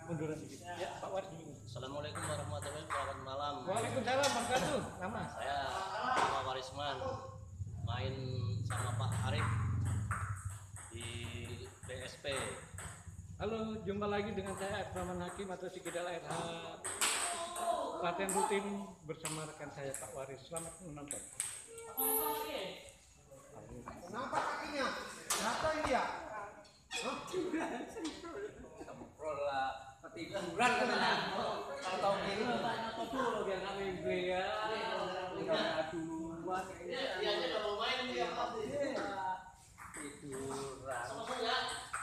munduran sedikit. Ya, Pak Waris dulu. Assalamualaikum warahmatullahi wabarakatuh. Malam. Waalaikumsalam warahmatullahi. Nama? Saya Pak Warisman, main sama Pak Arif di BSP. Halo, jumpa lagi dengan saya Abdurrahman Hakim atau Sigidal RH. Latihan rutin bersama rekan saya Pak Waris. Selamat menonton. Kenapa kakinya? Kenapa ini ya? Semprol lah, ketiduran katanya. Kalau tahu gini, Apa dulu biar kami beli ya? udah duluan. Iya, aja kalau main dia tiduran. Sama-sama.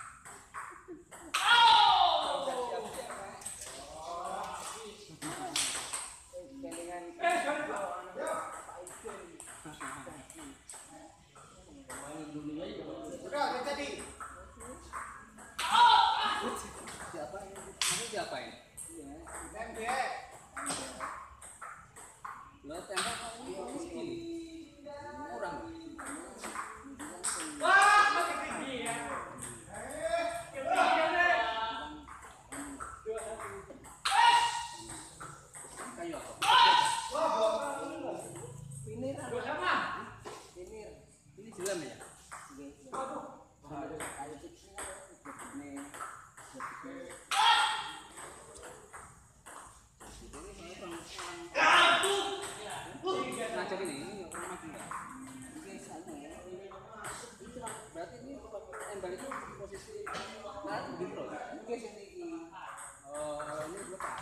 Sudah, jadi. Siapa ini? Kamu siapa ini? MDF. Lo tembak kamu ini kurang. Wah, masih tinggi ya. Kayu apa? Pinir. Dua sama. Pinir. Ini jelam ya? Kayu kecil. Ngajak ini rumah juga. Berarti ini embal itu posisi di pro. Oh, ini lepas.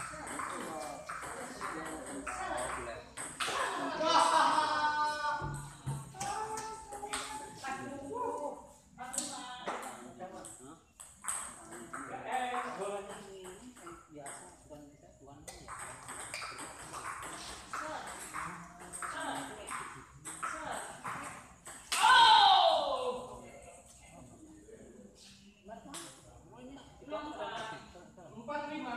Oh, boleh. Biasa bukan ya. Empat lima.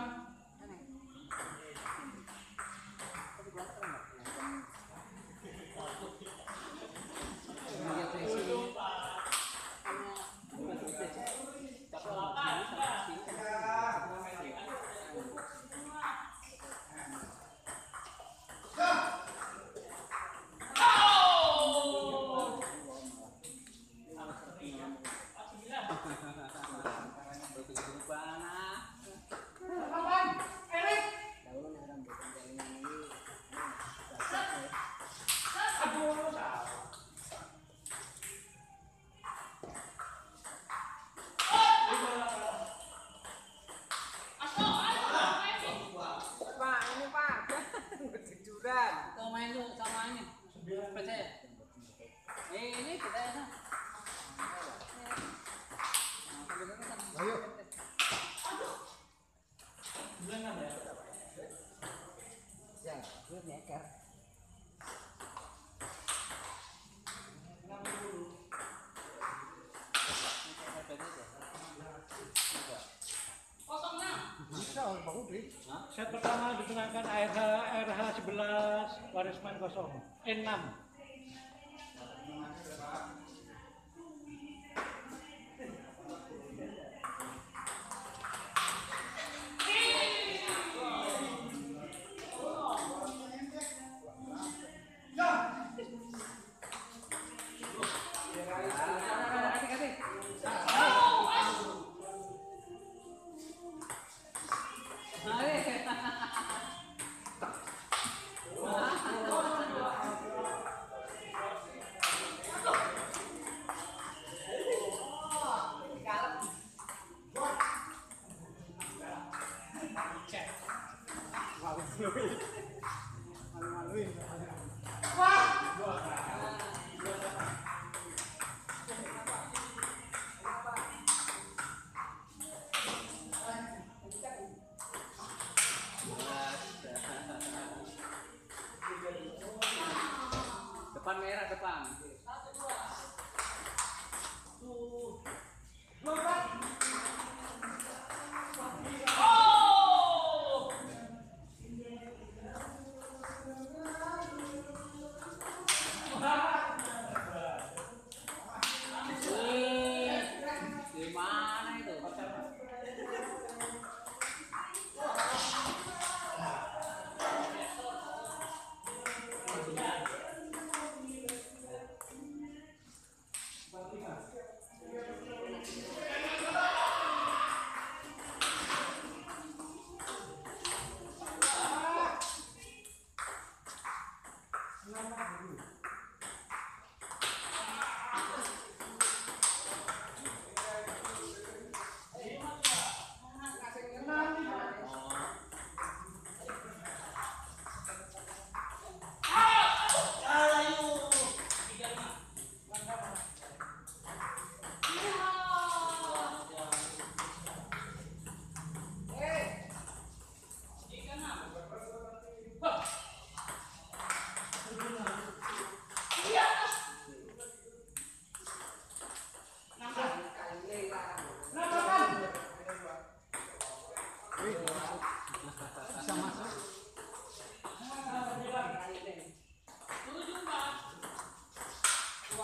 Pak, ini Pak. Tiduran. Kau main tuh sama ini. Percaya? Ini kita ya. Ayo. Ya, gue nyeker. Bisa, Bang Udri. Set pertama ditenangkan RH 11 Warisman 0 6.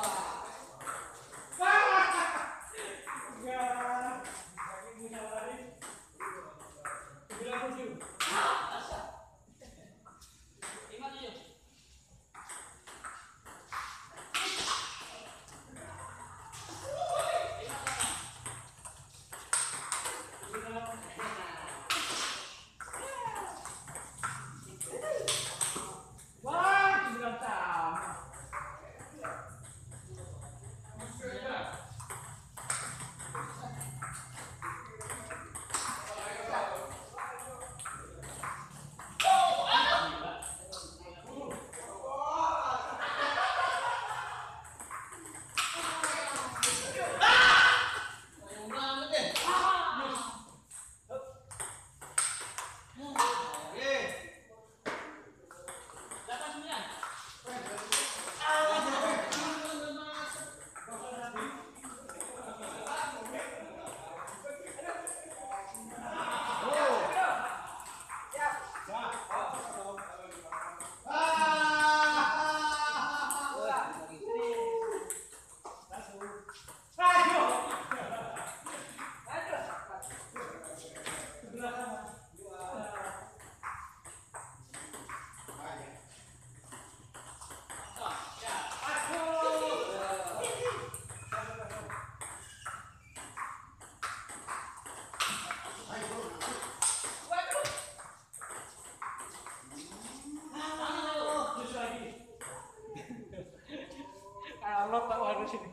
Kalau Pak Waris ini.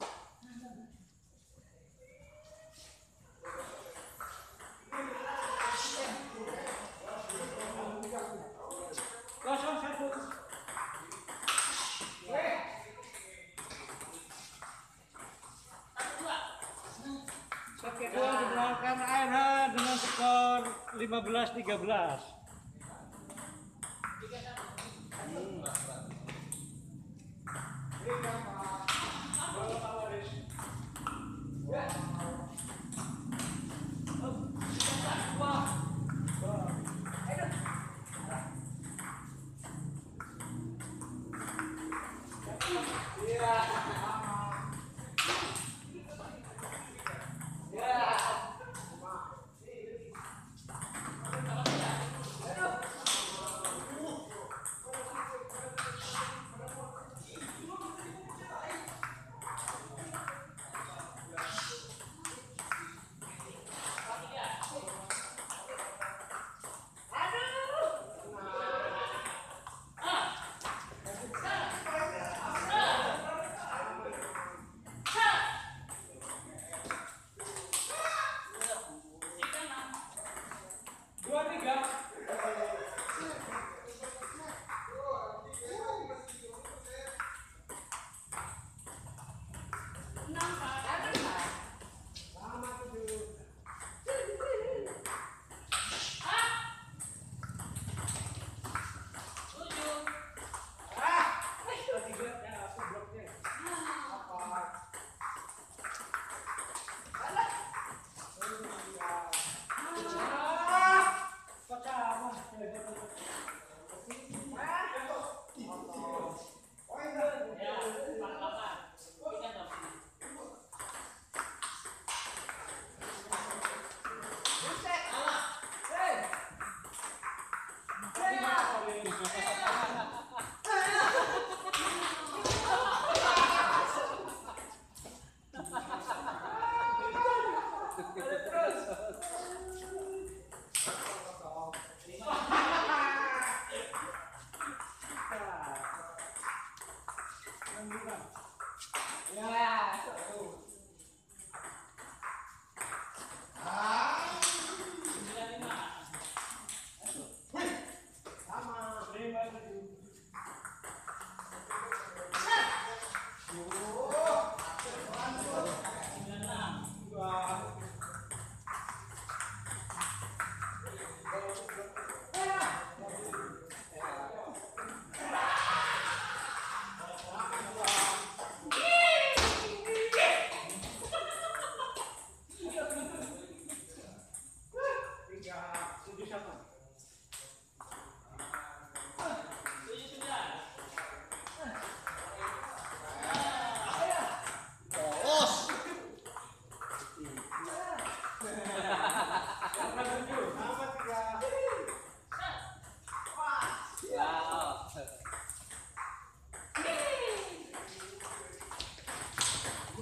Kosong satu. Set kedua dimenangkan ANH dengan skor 15-13.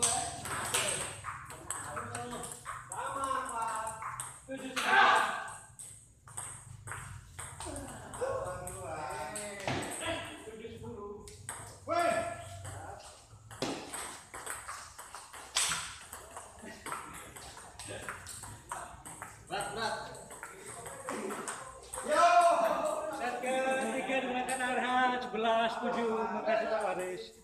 Set ketiga dimenangkan Arhan 11-7. Makasih Pak Waris.